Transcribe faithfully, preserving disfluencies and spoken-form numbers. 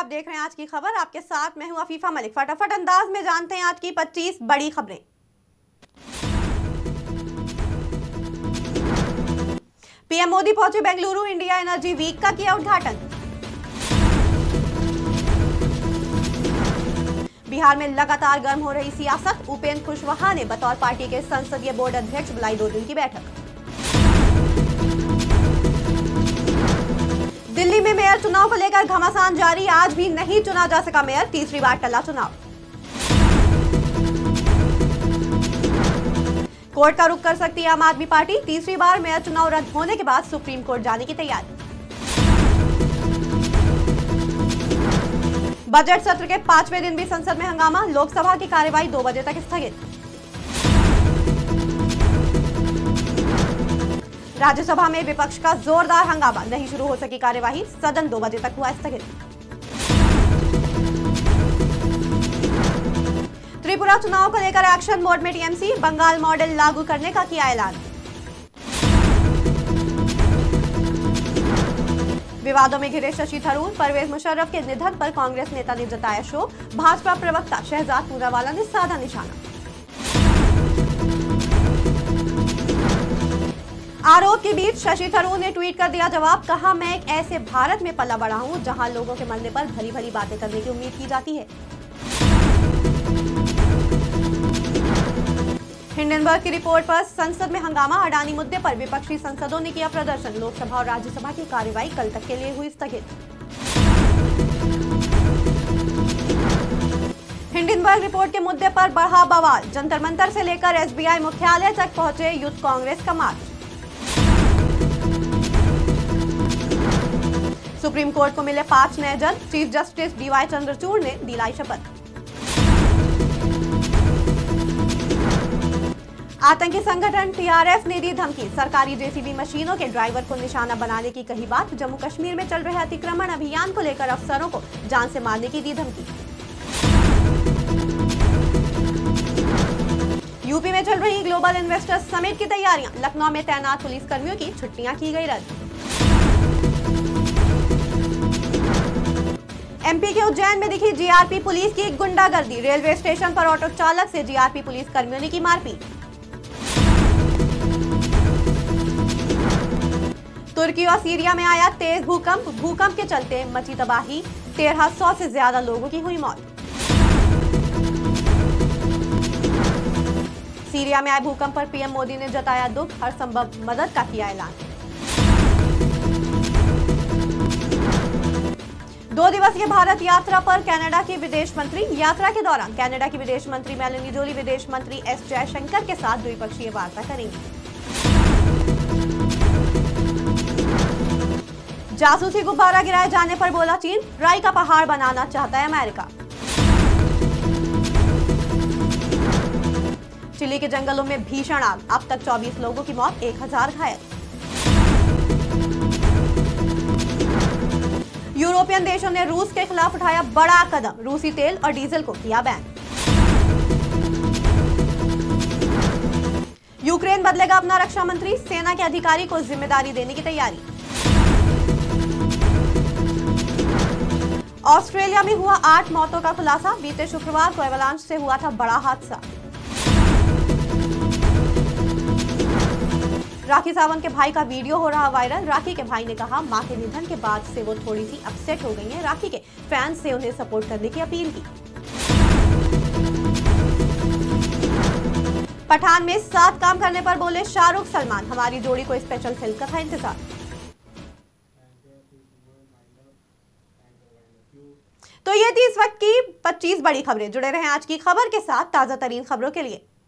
देख रहे हैं आज की खबर। आपके साथ मैं हूं अफीफा मलिक। फटाफट अंदाज में जानते हैं आज की पच्चीस बड़ी खबरें। पीएम मोदी पहुंचे बेंगलुरु, इंडिया एनर्जी वीक का किया उद्घाटन। बिहार में लगातार गर्म हो रही सियासत, उपेंद्र कुशवाहा ने बतौर पार्टी के संसदीय बोर्ड अध्यक्ष बुलाई दो दिन की बैठक। दिल्ली में मेयर चुनाव को लेकर घमासान जारी, आज भी नहीं चुना जा सका मेयर, तीसरी बार टला चुनाव। कोर्ट का रुख कर सकती है आम आदमी पार्टी, तीसरी बार मेयर चुनाव रद्द होने के बाद सुप्रीम कोर्ट जाने की तैयारी। बजट सत्र के पांचवें दिन भी संसद में हंगामा, लोकसभा की कार्यवाही दो बजे तक स्थगित। राज्यसभा में विपक्ष का जोरदार हंगामा, नहीं शुरू हो सकी कार्यवाही, सदन दो बजे तक हुआ स्थगित। त्रिपुरा चुनाव को लेकर एक्शन मोड में टीएमसी, बंगाल मॉडल लागू करने का किया ऐलान। विवादों में घिरे शशि थरूर, परवेज मुशर्रफ के निधन पर कांग्रेस नेता ने जताया शोक, भाजपा प्रवक्ता शहजाद पूनावाला ने साधा निशाना। आरोप के बीच शशि थरूर ने ट्वीट कर दिया जवाब, कहा मैं एक ऐसे भारत में पला बड़ा हूं जहां लोगों के मरने पर भली भली बातें करने की उम्मीद की जाती है। हिंडनबर्ग की रिपोर्ट पर संसद में हंगामा, अडानी मुद्दे पर विपक्षी सांसदों ने किया प्रदर्शन, लोकसभा और राज्यसभा की कार्यवाही कल तक के लिए हुई स्थगित। हिंडनबर्ग रिपोर्ट के मुद्दे पर बढ़ा बवाल, जंतर मंतर से लेकर एसबीआई मुख्यालय तक पहुंचे यूथ कांग्रेस का मार्च। सुप्रीम कोर्ट को मिले पांच नए जज, चीफ जस्टिस डीवाई चंद्रचूड़ ने दिलाई शपथ। आतंकी संगठन टीआरएस ने दी धमकी, सरकारी जेसीबी मशीनों के ड्राइवर को निशाना बनाने की कही बात, जम्मू कश्मीर में चल रहे अतिक्रमण अभियान को लेकर अफसरों को जान से मारने की दी धमकी। यूपी में चल रही ग्लोबल इन्वेस्टर्स समिट की तैयारियां, लखनऊ में तैनात पुलिस कर्मियों की छुट्टियां की गई रद्द। एमपी के उज्जैन में दिखी जीआरपी पुलिस की गुंडागर्दी, रेलवे स्टेशन पर ऑटो चालक से जीआरपी पुलिस कर्मियों ने की मारपीट। तुर्की और सीरिया में आया तेज भूकंप, भूकंप के चलते मची तबाही, तेरह सौ से ज्यादा लोगों की हुई मौत। सीरिया में आए भूकंप पर पीएम मोदी ने जताया दुख, हर संभव मदद का किया ऐलान। दो दिवसीय भारत यात्रा पर कनाडा के विदेश मंत्री, यात्रा के दौरान कनाडा की विदेश मंत्री मेलानी जोली विदेश मंत्री एस जयशंकर के साथ द्विपक्षीय वार्ता करेंगी। जासूसी गुब्बारा गिराए जाने पर बोला चीन, राई का पहाड़ बनाना चाहता है अमेरिका। चिली के जंगलों में भीषण आग, अब तक चौबीस लोगों की मौत, एक हजार घायल। यूरोपियन देशों ने रूस के खिलाफ उठाया बड़ा कदम, रूसी तेल और डीजल को किया बैन। यूक्रेन बदलेगा अपना रक्षा मंत्री, सेना के अधिकारी को जिम्मेदारी देने की तैयारी। ऑस्ट्रेलिया में हुआ आठ मौतों का खुलासा, बीते शुक्रवार को एवलांच से हुआ था बड़ा हादसा। राखी सावंत के भाई का वीडियो हो रहा वायरल, राखी के भाई ने कहा मां के निधन के बाद से वो थोड़ी सी अपसेट हो गई हैं, राखी के फैंस से उन्हें सपोर्ट करने की अपील की। पठान में साथ काम करने पर बोले शाहरुख सलमान, हमारी जोड़ी को स्पेशल फिल्म का था इंतजार। तो ये थी इस वक्त की पच्चीस बड़ी खबरें। जुड़े रहें आज की खबर के साथ ताजा तरीन खबरों के लिए।